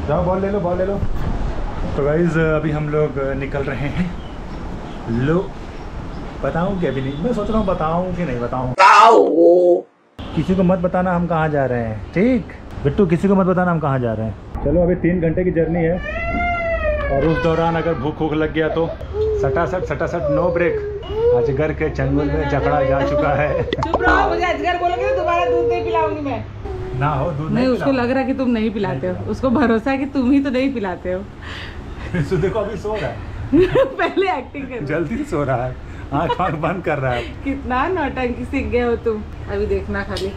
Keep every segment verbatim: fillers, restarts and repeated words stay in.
जाओ बॉल ले लो, बॉल ले लो। तो गाइस अभी हम लोग निकल रहे हैं। लो बताऊं कि अभी नहीं, मैं सोच रहा हूँ बताऊं कि नहीं बताऊं। किसी को मत बताना हम कहाँ जा रहे हैं, ठीक बिट्टू? किसी को मत बताना हम कहाँ जा रहे हैं। चलो अभी तीन घंटे की जर्नी है और उस दौरान अगर भूख भूख लग गया तो सटासट सटासट नो ब्रेक। अजगर के चंगुल में जकड़ा जा चुका है। चुप रहो, मुझे अजगर बोलोगे तो दोबारा दूध नहीं पिलाऊंगी मैं। ना हो दूध नहीं, नहीं, उसको लग रहा है कि तुम नहीं पिलाते हो, उसको भरोसा है कि तुम ही तो नहीं पिलाते हो। तो देखो अभी सो रहा है। पहले एक्टिंग कर, जल्दी से सो रहा है, आँख आँख बंद कर रहा है। कितना नौटंकी सीख गए हो तुम। अभी देखना खाली।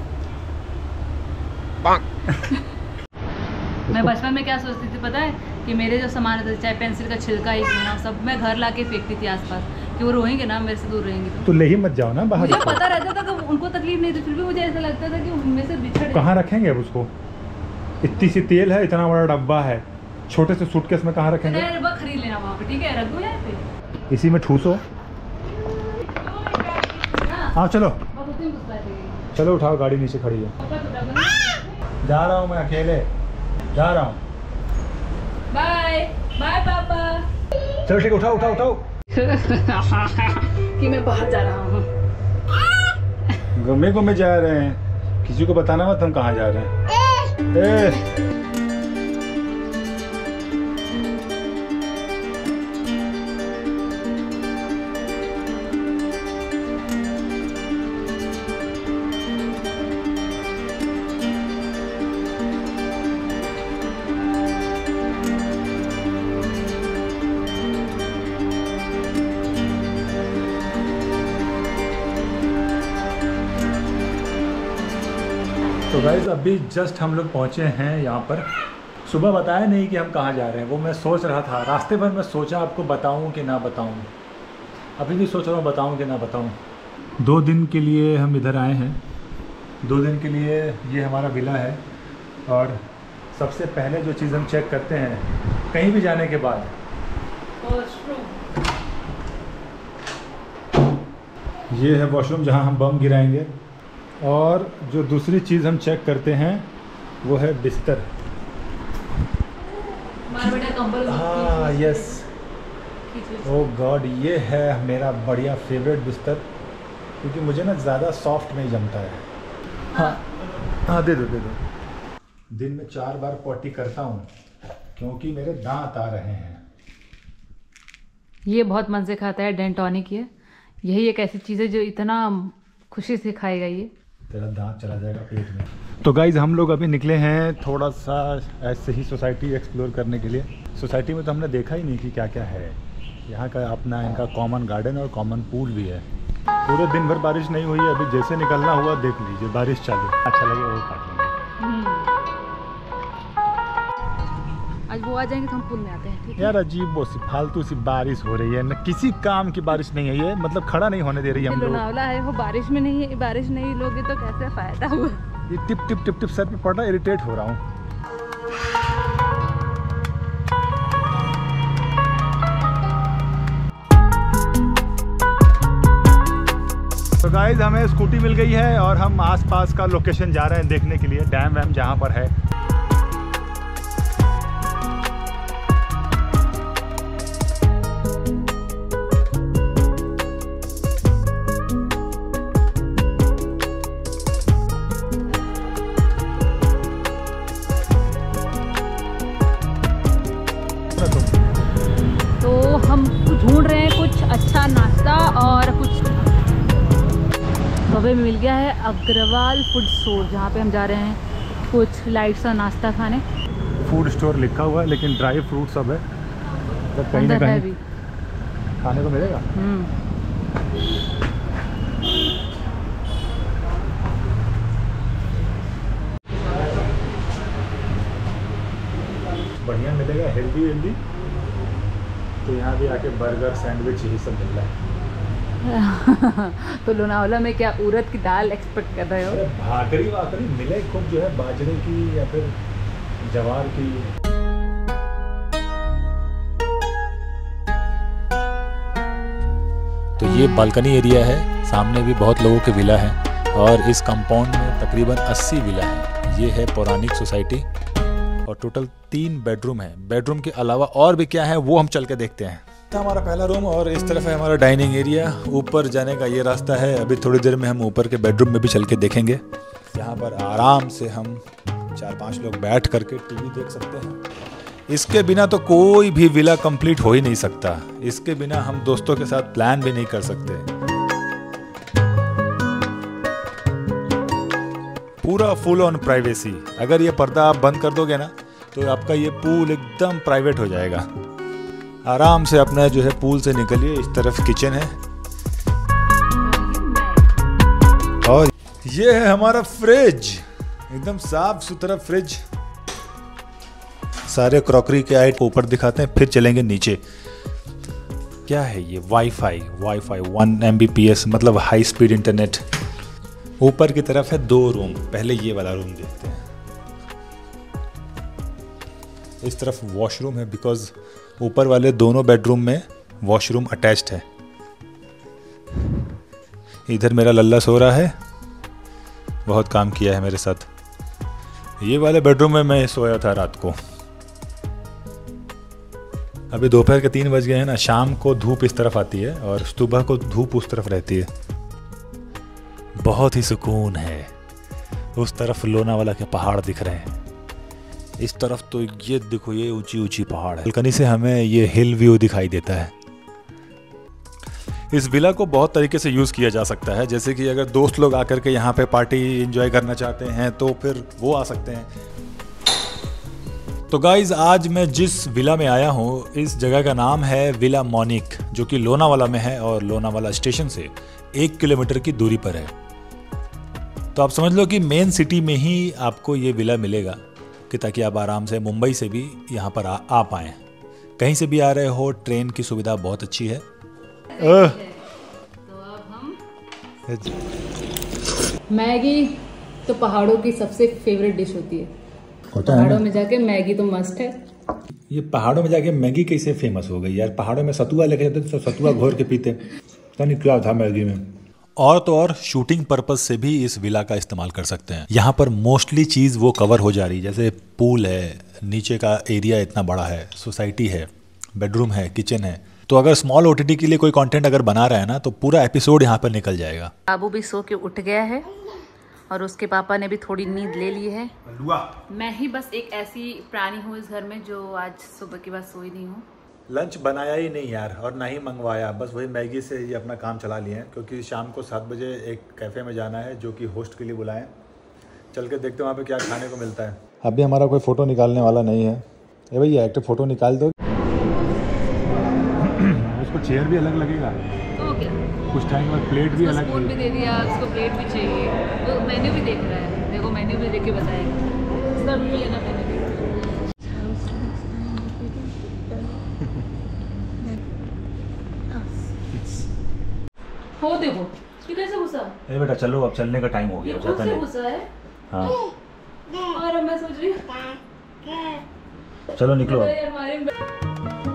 मैं बचपन में क्या सोचती थी पता है, कि मेरे जो सामान होते चाहे पेंसिल का छिलका ही क्यों ना, सब मैं घर लाके फेंकती थी आसपास, कि वो रोएंगे ना मेरे से दूर रहेंगे तो। तो ले ही मत जाओ ना बाहर। मुझे पता रहता था कि उनको तकलीफ नहीं थी, फिर भी मुझे ऐसा लगता था कि उनमें से बिछड़। कहाँ रखेंगे अब उसको? इतनी सी तेल है, इतना बड़ा डब्बा है, छोटे से सूटकेस में कहाँ रखेंगे? डब्बा खरीद लेना वहाँ पे, ठीक है? रख दो यहाँ पे, इसी में ठूसो। हाँ चलो चलो, उठाओ, गाड़ी नीचे खड़ी है। जा रहा हूँ मैं अकेले, जा रहा हूँ। बाय बाय पापा। चलो ठीक, उठाओ उठाओ उठाओ। कि मैं बाहर जा रहा हूँ। घूमे घूमे जा रहे हैं, किसी को बताना मत हम कहाँ जा रहे हैं। ए! तो गाइस अभी जस्ट हम लोग पहुँचे हैं यहाँ पर। सुबह बताया नहीं कि हम कहाँ जा रहे हैं, वो मैं सोच रहा था। रास्ते भर मैं सोचा आपको बताऊँ कि ना बताऊँ, अभी भी सोच रहा हूँ बताऊँ कि ना बताऊँ। दो दिन के लिए हम इधर आए हैं, दो दिन के लिए ये हमारा विला है। और सबसे पहले जो चीज़ हम चेक करते हैं कहीं भी जाने के बाद, ये है वॉशरूम जहाँ हम बम गिराएंगे। और जो दूसरी चीज़ हम चेक करते हैं वो है बिस्तर। हाँ यस, ओह गॉड, ये है मेरा बढ़िया फेवरेट बिस्तर, क्योंकि मुझे ना ज़्यादा सॉफ्ट नहीं जमता है। हाँ हाँ दे दो दे दो। दिन में चार बार पॉटी करता हूँ क्योंकि मेरे दांत आ रहे हैं। ये बहुत मन से खाता है, डेंटॉनिक। ये यही एक ऐसी चीज़ है जो इतना खुशी से खाएगा, ये तेरा दांत चला जाएगा पेट में। तो गाइज़ हम लोग अभी निकले हैं थोड़ा सा ऐसे ही सोसाइटी एक्सप्लोर करने के लिए। सोसाइटी में तो हमने देखा ही नहीं कि क्या क्या है। यहाँ का अपना इनका कॉमन गार्डन और कॉमन पूल भी है। पूरे दिन भर बारिश नहीं हुई है, अभी जैसे निकलना हुआ देख लीजिए बारिश चालू। अच्छा लगे वो काट लेंगे। आज वो आ जाएंगे तो हम पुल में आते हैं, ठीक है? यार अजीब वो सी फालतू सी बारिश हो रही है, न किसी काम की बारिश नहीं है ये, मतलब खड़ा नहीं होने दे रही है हम लोग। लोनावला है वो, बारिश में नहीं है, बारिश नहीं लोगे तो कैसे फायदा हुआ। ये टिप टिप टिप टिप सर पे पड़ रहा है, इरिटेट हो रहा हूँ। तो गाइज हमें स्कूटी मिल गई है और हम आसपास का लोकेशन जा रहे हैं देखने के लिए, डैम वैम जहाँ पर है। तो हम ढूंढ रहे हैं कुछ अच्छा नाश्ता, और कुछ हमें मिल गया है अग्रवाल फूड स्टोर, जहाँ पे हम जा रहे हैं कुछ लाइट सा नाश्ता खाने। फूड स्टोर लिखा हुआ है लेकिन ड्राई फ्रूट सब है, तो कहीं ना कहीं खाने को मिलेगा। बढ़िया मिलेगा, हेल्दी हेल्दी। तो यहाँ भी आके बर्गर सैंडविच यही सब मिल रहा है। तो लोनावला में क्या उड़द की दाल एक्सपेक्ट कर रहे हो? अरे भाकरी वाकरी मिले खूब, जो है बाजरे की या फिर जवार की। तो ये बालकनी एरिया है, सामने भी बहुत लोगों के विला हैं और इस कंपाउंड में तकरीबन अस्सी विला हैं। ये है पौराणिक सोसाइटी और टोटल तीन बेडरूम है। बेडरूम के अलावा और भी क्या है वो हम चल के देखते हैं। था हमारा पहला रूम और इस तरफ है हमारा डाइनिंग एरिया। ऊपर जाने का ये रास्ता है। अभी थोड़ी देर में हम ऊपर के बेडरूम में भी चल के देखेंगे। यहाँ पर आराम से हम चार पांच लोग बैठ करके टीवी देख सकते हैं। इसके बिना तो कोई भी विला कंप्लीट हो ही नहीं सकता। इसके बिना हम दोस्तों के साथ प्लान भी नहीं कर सकते। पूरा फुल ऑन प्राइवेसी। अगर ये पर्दा आप बंद कर दोगे ना तो आपका ये पूल एकदम प्राइवेट हो जाएगा। आराम से अपना जो है पूल से निकलिए। इस तरफ किचन है और ये है हमारा फ्रिज, एकदम साफ सुथरा फ्रिज। सारे क्रॉकरी के आइटम ऊपर दिखाते हैं, फिर चलेंगे नीचे। क्या है ये? Wifi wifi one M B P S मतलब हाई स्पीड इंटरनेट। ऊपर की तरफ है दो रूम। पहले ये वाला रूम देखते हैं। इस तरफ वॉशरूम है बिकॉज ऊपर वाले दोनों बेडरूम में वॉशरूम अटैच्ड है। इधर मेरा लल्ला सो रहा है, बहुत काम किया है मेरे साथ। ये वाले बेडरूम में मैं सोया था रात को। अभी दोपहर के तीन बज गए हैं ना। शाम को धूप इस तरफ आती है और सुबह को धूप उस तरफ रहती है। बहुत ही सुकून है। उस तरफ लोनावाला के पहाड़ दिख रहे हैं, इस तरफ तो ये देखो ये ऊंची ऊंची पहाड़ है। बालकनी से हमें ये हिल व्यू दिखाई देता है। इस विला को बहुत तरीके से यूज़ किया जा सकता है। जैसे कि अगर दोस्त लोग आकर के यहाँ पे पार्टी एंजॉय करना चाहते हैं तो फिर वो आ सकते हैं। तो गाइज आज मैं जिस विला में आया हूँ इस जगह का नाम है विला मोनिक, जो कि लोनावाला में है और लोनावाला स्टेशन से एक किलोमीटर की दूरी पर है। तो आप समझ लो कि मेन सिटी में ही आपको ये विला मिलेगा कि ताकि आप आराम से मुंबई से भी यहाँ पर आ, आ पाएँ। कहीं से भी आ रहे हो, ट्रेन की सुविधा बहुत अच्छी है। तो अब हम मैगी तो पहाड़ों की सबसे फेवरेट डिश होती है। पहाड़ों में जाके मैगी तो मस्ट है। ये पहाड़ों में जाके मैगी कैसे फेमस हो गई यार? पहाड़ों में सतुआ लेके जाते तो सतुआ घोर के पीते, पता नहीं क्या था मैगी में। और तो और शूटिंग पर्पस से भी इस विला का इस्तेमाल कर सकते हैं। यहाँ पर मोस्टली चीज़ वो कवर हो जा रही है, जैसे पूल है, नीचे का एरिया इतना बड़ा है, सोसाइटी है, बेडरूम है, किचन है। तो अगर स्मॉल ओटीटी के लिए कोई कंटेंट अगर बना रहा है ना तो पूरा एपिसोड यहाँ पर निकल जाएगा। बाबू भी सो के उठ गया है और उसके पापा ने भी थोड़ी नींद ले ली है। मैं ही बस एक ऐसी प्राणी हूँ इस घर में जो आज सुबह के बाद सोई नहीं हूँ। लंच बनाया ही नहीं यार और ना ही मंगवाया, बस वही मैगी से ही अपना काम चला लिए हैं। क्योंकि शाम को सात बजे एक कैफ़े में जाना है जो कि होस्ट के लिए बुलाएं। चल के देखते हैं वहाँ पे क्या खाने को मिलता है। अभी हमारा कोई फ़ोटो निकालने वाला नहीं है। ए भैया एक तो फ़ोटो निकाल दो। उसको चेयर भी अलग लगेगा तो क्या, कुछ टाइम बाद प्लेट भी अलग। स्पून भी दे दिया, उसको प्लेट भी चाहिए। वो मेन्यू भी देख रहा है, देखो मेन्यू भी देख के बताएगा इसका भी लेना मेन्यू। हो देखो ये कैसे घुसा? ए बेटा चलो अब चलने का टाइम हो गया। खुद से घुसा है। हाँ और मैं सोच रही हूँ चलो निकलो। हमारे